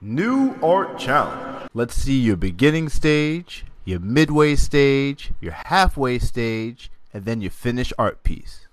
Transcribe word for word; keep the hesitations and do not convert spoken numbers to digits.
New Art Challenge. Let's see your beginning stage, your midway stage, your halfway stage, and then your finished art piece.